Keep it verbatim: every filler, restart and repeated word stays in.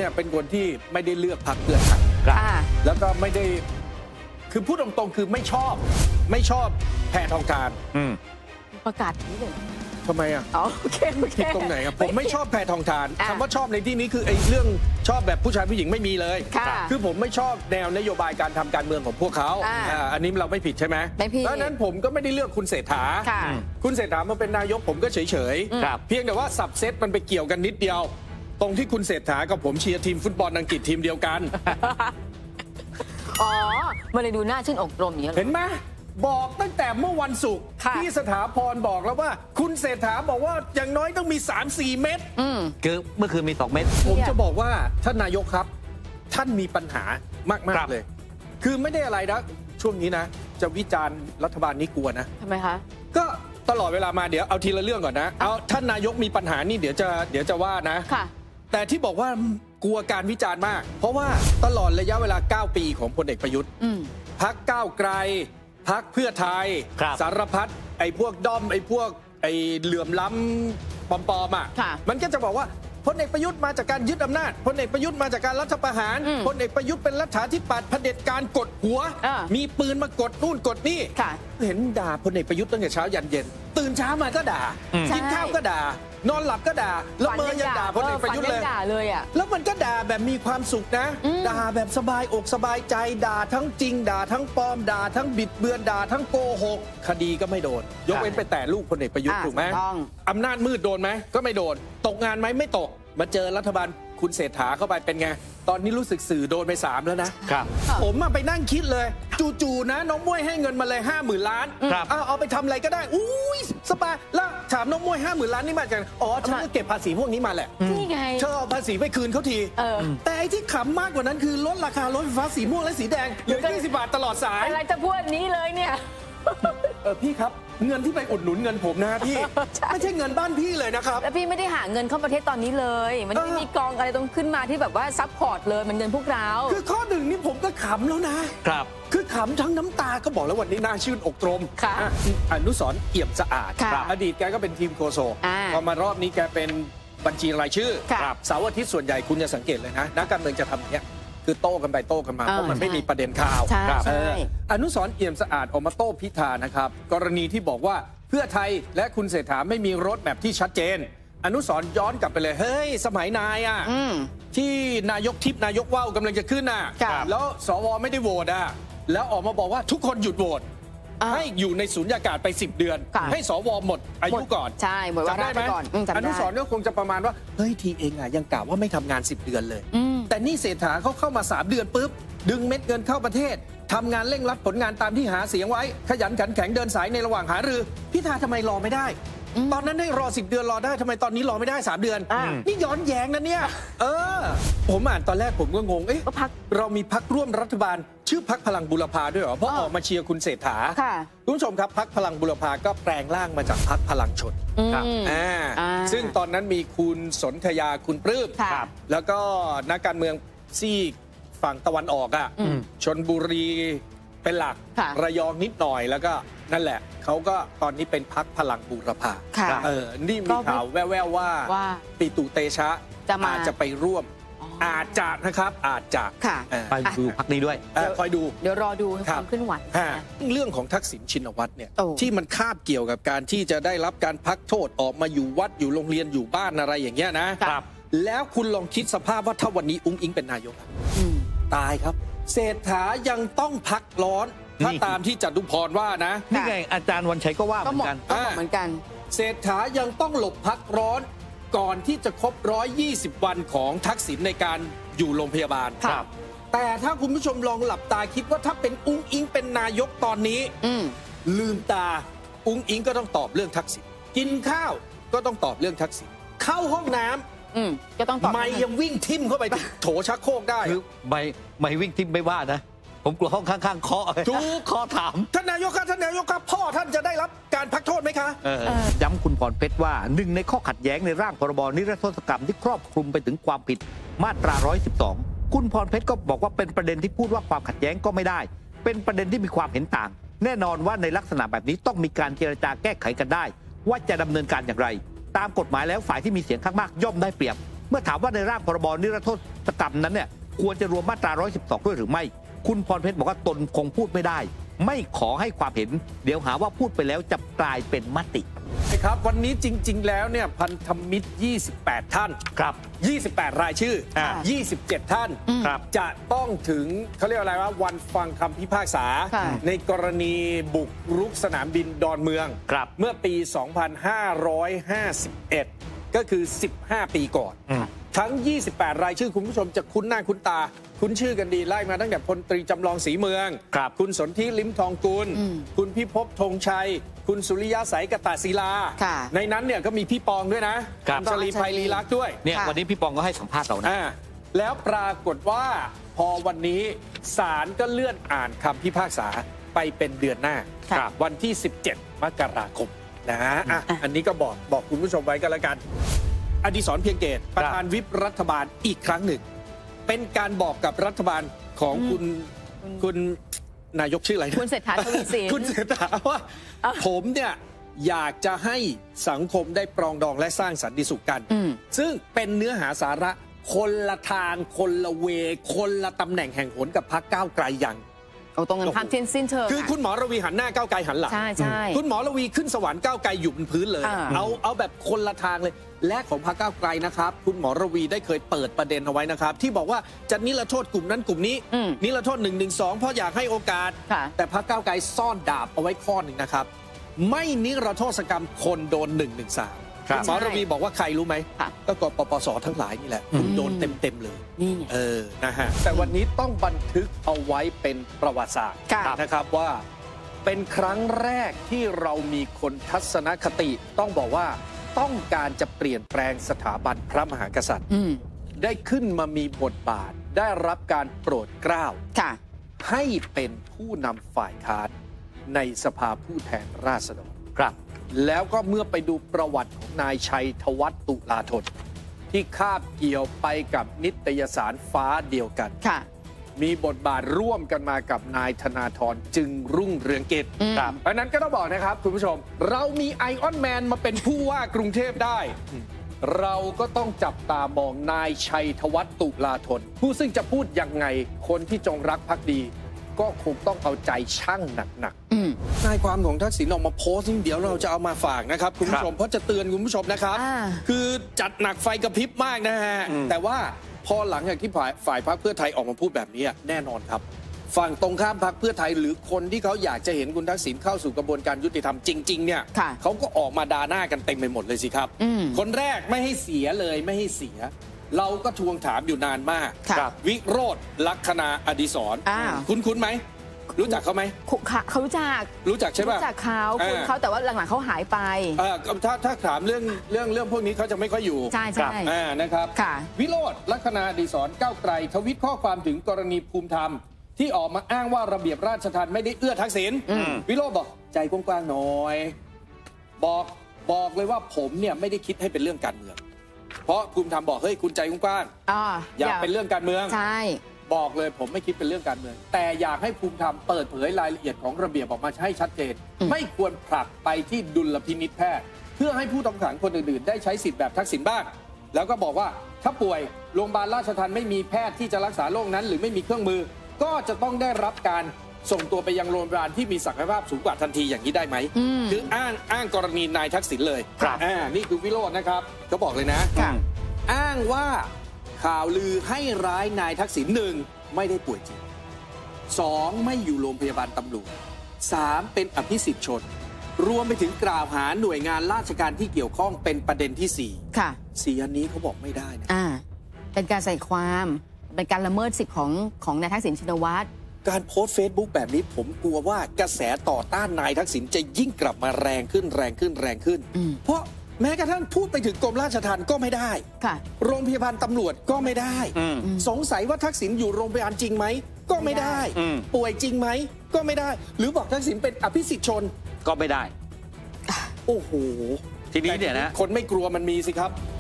เนี่ยเป็นคนที่ไม่ได้เลือกพรรคเพื่อไทยแล้วก็ไม่ได้คือพูดตรงๆคือไม่ชอบไม่ชอบแพทองธารประกาศนี้เลยทำไมอ่ะอ๋อโอเคโอเคตรงไหนครับผมไม่ชอบแพทองธารคำว่าชอบในที่นี้คือไอ้เรื่องชอบแบบผู้ชายผู้หญิงไม่มีเลยคือผมไม่ชอบแนวนโยบายการทำการเมืองของพวกเขาอันนี้เราไม่ผิดใช่ไหมไม่ผิดเพราะนั้นผมก็ไม่ได้เลือกคุณเศรษฐาคุณเศรษฐามาเป็นนายกผมก็เฉยๆเพียงแต่ว่าสับเซตมันไปเกี่ยวกันนิดเดียวตรงที่คุณเศรษฐากับผมเชียร์ทีมฟุตบอลอังกฤษทีมเดียวกันอ๋อมาเลยดูหน้าชื่นอกลมอย่างนี้เห็นไหมบอกตั้งแต่เมื่อวันศุกร์ที่สถาพรบอกแล้วว่าคุณเศรษฐาบอกว่าอย่างน้อยต้องมี สามสี่ เม็ดคือเมื่อคืนมีสองเม็ดผมจะบอกว่าท่านนายกครับท่านมีปัญหามากๆเลยคือไม่ได้อะไรนะช่วงนี้นะจะวิจารณ์รัฐบาลนี้กลัวนะทำไมคะก็ตลอดเวลามาเดี๋ยวเอาทีละเรื่องก่อนนะเอาท่านนายกมีปัญหานี่เดี๋ยวจะเดี๋ยวจะว่านะแต่ที่บอกว่ากลัวการวิจารณ์มากเพราะว่าตลอดระยะเวลาเก้าปีของพลเอกประยุทธ์พรรคก้าวไกลพรรคเพื่อไทยสารพัดไอ้พวกด้อมไอ้พวกไอ้เหลื่อมล้ำปลอมๆอ่ะมันก็จะบอกว่าพลเอกประยุทธ์มาจากการยึดอำนาจพลเอกประยุทธ์มาจากการรัฐประหารพลเอกประยุทธ์เป็นรัฐาธิปัตย์เผด็จการกดหัวมีปืนมากดนู่นกดนี่เห็นด่าพลเอกประยุทธ์ตั้งแต่เช้ายันเย็นตื่นเช้ามาก็ด่ากินข้าวก็ด่านอนหลับก็ด่าละเมอยังด่าพลเอกประยุทธ์เลยแล้วมันก็ด่าแบบมีความสุขนะด่าแบบสบายอกสบายใจด่าทั้งจริงด่าทั้งปลอมด่าทั้งบิดเบือนด่าทั้งโกหกคดีก็ไม่โดนยกเว้นไปแต่ลูกพลเอกประยุทธ์ถูกไหมอำนาจมืดโดนไหมก็ไม่โดนตกงานไหมไม่ตกมาเจอรัฐบาลคุณเศรษฐาเข้าไปเป็นไงตอนนี้รู้สึกสื่อโดนไปสามแล้วนะครับผมมาไปนั่งคิดเลยจู่ๆนะน้องม้วยให้เงินมาเลยห้าหมื่นล้านเอาเอาไปทำอะไรก็ได้อุ้ยสบายแล้วถามน้องม้วยห้าหมื่นล้านนี่มาจากอ๋อฉันก็เก็บภาษีพวกนี้มาแหละนี่ไงเธอเอาภาษีไปคืนเขาทีแต่ไอ้ที่ขำมากกว่านั้นคือลดราคารถไฟฟ้าสีม่วงและสีแดงเหลือยี่สิบบาทตลอดสายอะไรจะพูดนี้เลยเนี่ยเออพี่ครับเงินที่ไปอุดหนุนเงินผมนะพี่ไม่ใช่เงินบ้านพี่เลยนะครับแล้วพี่ไม่ได้หาเงินเข้าประเทศตอนนี้เลยมันไม่มีกองอะไรต้องขึ้นมาที่แบบว่าซัพพอร์ตเลยมันเงินพวกเราคือข้อหนึ่งนี่ผมก็ขำแล้วนะครับคือขำทั้งน้ำตาก็บอกแล้ววันนี้น่าชื่นอกตรมอนุสรณ์เอี่ยมสะอาดอดีตแกก็เป็นทีมโฆษกพอมารอบนี้แกเป็นบัญชีรายชื่อเสาร์อาทิตย์ส่วนใหญ่คุณจะสังเกตเลยนะนักการเมืองจะทำอย่างเงี้ยคือโต้กันไปโต้กันมาเพราะมันไม่มีประเด็นข่าวอนุสรณ์เอี่ยมสะอาดออกมาโต้พิธานะครับกรณีที่บอกว่าเพื่อไทยและคุณเศรษฐาไม่มีรถแบบที่ชัดเจนอนุสรณ์ย้อนกลับไปเลยเฮ้ยสมัยนายอ่ะที่นายกทิพย์นายกว่าวกำลังจะขึ้นน่ะแล้วสวไม่ได้โหวตอ่ะแล้วออกมาบอกว่าทุกคนหยุดโหวตให้อยู่ในสุญญากาศไปสิบเดือนให้สวหมดอายุก่อนใช่หมดวาระไปก่อนอนุสรณ์ก็คงจะประมาณว่าเฮ้ยทีเองอ่ะยังกล่าวว่าไม่ทำงานสิบเดือนเลยแต่นี่เศรษฐาเขาเข้ามาสามเดือนปุ๊บดึงเม็ดเงินเข้าประเทศทำงานเร่งรัดผลงานตามที่หาเสียงไว้ขยันขันแข็งเดินสายในระหว่างหารือพิธาทำไมรอไม่ได้ตอนนั้นให้รอสิบเดือนรอได้ทำไมตอนนี้รอไม่ได้สามเดือนนี่ย้อนแย้งนะเนี่ยเออผมอ่านตอนแรกผมก็งงเอ๊ะเรามีพรรคร่วมรัฐบาลชื่อพรรคพลังบุรพาด้วยเหรอเพราะออกมาเชียร์คุณเศรษฐาคุณผู้ชมครับพรรคพลังบุรพาก็แปลงร่างมาจากพรรคพลังชนอ่าซึ่งตอนนั้นมีคุณสนธยาคุณปลื้มแล้วก็นักการเมืองซีกฝั่งตะวันออกอ่ะชลบุรีเป็นหลักระยองนิดหน่อยแล้วก็นั่นแหละเขาก็ตอนนี้เป็นพรรคพลังบูรพาเออนี่มีข่าวแว่วๆว่าปิตุเตชะอาจจะไปร่วมอาจจะนะครับอาจจะไปดูพรรคนี้ด้วยคอยดูเดี๋ยวรอดูความเคลื่อนไหวเรื่องของทักษิณชินวัตรเนี่ยที่มันคาบเกี่ยวกับการที่จะได้รับการพักโทษออกมาอยู่วัดอยู่โรงเรียนอยู่บ้านอะไรอย่างเงี้ยนะแล้วคุณลองคิดสภาพว่าถ้าวันนี้อุ้งอิงเป็นนายกตายครับเศรษฐายังต้องพักร้อนถ้าตามที่จตุพรว่านะนี่ไงอาจารย์วันชัยก็ว่าเหมือนกันเหมือนกันเศรษฐายังต้องหลบพักร้อนก่อนที่จะครบหนึ่งร้อยยี่สิบวันของทักษิณในการอยู่โรงพยาบาลแต่ถ้าคุณผู้ชมลองหลับตาคิดว่าถ้าเป็นอุ้งอิงเป็นนายกตอนนี้ลืมตาอุ้งอิงก็ต้องตอบเรื่องทักษิณกินข้าวก็ต้องตอบเรื่องทักษิณเข้าห้องน้ำก็ต้องตอบไม่ยังวิ่งทิ่มเข้าไปโถชักโครกได้คือไม่ไม่วิ่งทิ่มไม่ว่านะผมกลัวห้องข้างๆเคาะถูกเคาะถามท่านนายกครับท่านนายกครับพ่อท่านจะได้รับการพักโทษไหมคะย้ำคุณพรเพชรว่าหนึ่งในข้อขัดแย้งในร่างพรบนิรโทษกรรมที่ครอบคลุมไปถึงความผิดมาตราหนึ่งร้อยสิบสองคุณพรเพชรก็บอกว่าเป็นประเด็นที่พูดว่าความขัดแย้งก็ไม่ได้เป็นประเด็นที่มีความเห็นต่างแน่นอนว่าในลักษณะแบบนี้ต้องมีการเจรจาแก้ไขกันได้ว่าจะดำเนินการอย่างไรตามกฎหมายแล้วฝ่ายที่มีเสียงข้างมากย่อมได้เปรียบมื่อถามว่าในร่างพรบนิรโทษกรรมนั้นเนี่ยควรจะรวมมาตราหนึ่งร้อยสิบสองด้วยหรือไม่คุณพรเพชรบอกว่าตนคงพูดไม่ได้ไม่ขอให้ความเห็นเดี๋ยวหาว่าพูดไปแล้วจะกลายเป็นมติครับวันนี้จริงๆแล้วเนี่ยพันธมิตรยี่สิบแปดท่านครับยี่สิบแปดรายชื่ออ่ายี่สิบเจ็ดท่านครับจะต้องถึงเขาเรียกอะไรว่าวันฟังคำพิพากษาในกรณีบุกรุกสนามบินดอนเมืองครับเมื่อปี สองพันห้าร้อยห้าสิบเอ็ด ก็คือสิบห้าปีก่อนทั้งยี่สิบแปดรายชื่อคุณผู้ชมจะคุ้นหน้าคุ้นตาคุ้นชื่อกันดีไล่มาตั้งแต่พลตรีจำลองศรีเมืองคุณสนธิลิ้มทองกุลคุณพิภพธงชัยคุณสุริยะสายกตศิลาในนั้นเนี่ยก็มีพี่ปองด้วยนะคุณชลีไพลีลักษณ์ด้วยเนี่ยวันนี้พี่ปองก็ให้สัมภาษณ์เรานะแล้วปรากฏว่าพอวันนี้ศาลก็เลื่อนอ่านคำพิพากษาไปเป็นเดือนหน้าวันที่สิบเจ็ดมกราคมนะฮะอันนี้ก็บอกบอกคุณผู้ชมไว้กันแล้วกันอดิศรเพียงเกตประธานวิปรัฐบาลอีกครั้งหนึ่งเป็นการบอกกับรัฐบาลของคุณคุณนายกชื่ออะไรนะคุณเศรษฐาทวีสินคุณเศรษฐาว่าผมเนี่ยอยากจะให้สังคมได้ปรองดองและสร้างสันติสุขกันซึ่งเป็นเนื้อหาสาระคนละทางคนละเวคนละตำแหน่งแห่งหนกับพรรคก้าวไกลอย่างเอาตรงกันข้ามทิ้นสิ้นเชิงคือคุณหมอระวีหันหน้าก้าวไกลหันหลังใช่ใช่คุณหมอระวีขึ้นสวรรค์ก้าวไกลอยู่บนพื้นเลยเอาเอาแบบคนละทางเลยและของพรรคก้าวไกลนะครับคุณหมอระวีได้เคยเปิดประเด็นเอาไว้นะครับที่บอกว่าจะนิรโทษกลุ่มนั้นกลุ่มนี้นิรโทษหนึ่งหนึ่งสองเพราะอยากให้โอกาสแต่พรรคก้าวไกลซ่อนดาบเอาไว้ข้อหนึ่งนะครับไม่นิรโทษกรรมคนโดนหนึ่งหนึ่งสามหมอระวีบอกว่าใครรู้ไหมก็กปปสทั้งหลายนี่แหละคุณโดนเต็มๆเลยเออนะฮะแต่วันนี้ต้องบันทึกเอาไว้เป็นประวัติศาสตร์นะครับว่าเป็นครั้งแรกที่เรามีคนทัศนคติต้องบอกว่าต้องการจะเปลี่ยนแปลงสถาบันพระมหากษัตริย์ได้ขึ้นมามีบทบาทได้รับการโปรดเกล้าให้เป็นผู้นำฝ่ายค้านในสภาผู้แทนราษฎรครับแล้วก็เมื่อไปดูประวัติของนายชัยธวัฒน์ตุลาธนที่คาบเกี่ยวไปกับนิตยสารฟ้าเดียวกันมีบทบาทร่วมกันมากับนายธนาธรจึงรุ่งเรืองกิจครับเพราะนั้นก็ต้องบอกนะครับคุณผู้ชมเรามีไอออนแมนมาเป็นผู้ว่ากรุงเทพได้เราก็ต้องจับตามองนายชัยธวัฒน์ตุลาธนผู้ซึ่งจะพูดยังไงคนที่จงรักภักดีก็คงต้องเอาใจช่างหนักๆนายความของทักษิณออกมาโพสต์เดี๋ยวเราจะเอามาฝากนะครับคุณผู้ชมเพราะจะเตือนคุณผู้ชมนะครับคือจัดหนักไฟกระพริบมากนะฮะแต่ว่าพอหลังจากที่ฝ่ายฝ่ายพรรคเพื่อไทยออกมาพูดแบบนี้แน่นอนครับฝั่งตรงข้ามพรรคเพื่อไทยหรือคนที่เขาอยากจะเห็นคุณทักษิณเข้าสู่กระบวนการยุติธรรมจริงๆเนี่ยเขาก็ออกมาด่าหน้ากันเต็มไปหมดเลยสิครับคนแรกไม่ให้เสียเลยไม่ให้เสียเราก็ทวงถามอยู่นานมากวิโรจน์ลัคนาอดิศรคุ้นคุ้นไหมรู้จักเขาไหมเขารู้จักรู้จักใช่ป่ะรู้จักเขาคุณเขาแต่ว่าหลังๆเขาหายไปถ้าถ้าถามเรื่องเรื่องเรื่องพวกนี้เขาจะไม่ค่อยอยู่ใช่ใช่นะครับวิโรจน์ลัคนาอดิศรก้าวไกลทวิตข้อความถึงกรณีภูมิธรรมที่ออกมาอ้างว่าระเบียบราชทัณฑ์ไม่ได้เอื้อทักษิณวิโรจน์บอกใจกว้างๆหน่อยบอกบอกเลยว่าผมเนี่ยไม่ได้คิดให้เป็นเรื่องการเมืองเพราะภูมิธรรมบอกเฮ้ยคุณใจกว้างๆอยากเป็นเรื่องการเมืองใช่บอกเลยผมไม่คิดเป็นเรื่องการเมืองแต่อยากให้ภูมิธรรมเปิดเผยรายละเอียดของระเบียบออกมาให้ชัดเจนไม่ควรผลักไปที่ดุลพินิจแพทย์เพื่อให้ผู้ต้องขังคนอื่นๆได้ใช้สิทธิ์แบบทักษิณบ้างแล้วก็บอกว่าถ้าป่วยโรงพยาบาลราชทัณฑ์ไม่มีแพทย์ที่จะรักษาโรคนั้นหรือไม่มีเครื่องมือก็จะต้องได้รับการส่งตัวไปยังโรงพยาบาลที่มีศักยภาพสูงกว่าทันทีอย่างนี้ได้ไหมคืออ้างอ้างกรณีนายทักษิณเลยอ่านี่คือวิโรจน์นะครับก็บอกเลยนะอ้างว่าข่าวลือให้ร้ายนายทักษิณหนึ่งไม่ได้ป่วยจริงสองไม่อยู่โรงพยาบาลตำรวจสามเป็นอภิสิทธิชนรวมไปถึงกล่าวหาหน่วยงานราชการที่เกี่ยวข้องเป็นประเด็นที่สี่ค่ะสี่อันนี้เขาบอกไม่ได้นะอ่าเป็นการใส่ความเป็นการละเมิดสิทธิ์ของของนายทักษิณชินวัตรการโพสต์เฟซบุ๊กแบบนี้ผมกลัวว่ากระแสต่อต้านนายทักษิณจะยิ่งกลับมาแรงขึ้นแรงขึ้นแรงขึ้นเพราะแม้กระทั่งพูดไปถึงกรมราชทัณฑ์ก็ไม่ได้โรงพยาบาลตำรวจก็ไม่ได้สงสัยว่าทักษิณอยู่โรงพยาบาลจริงไหมก็ไม่ได้ป่วยจริงไหมก็ไม่ได้หรือบอกทักษิณเป็นอภิสิทธิชนก็ไม่ได้โอ้โหทีนี้เนี่ยนะคนไม่กลัวมันมีสิครับ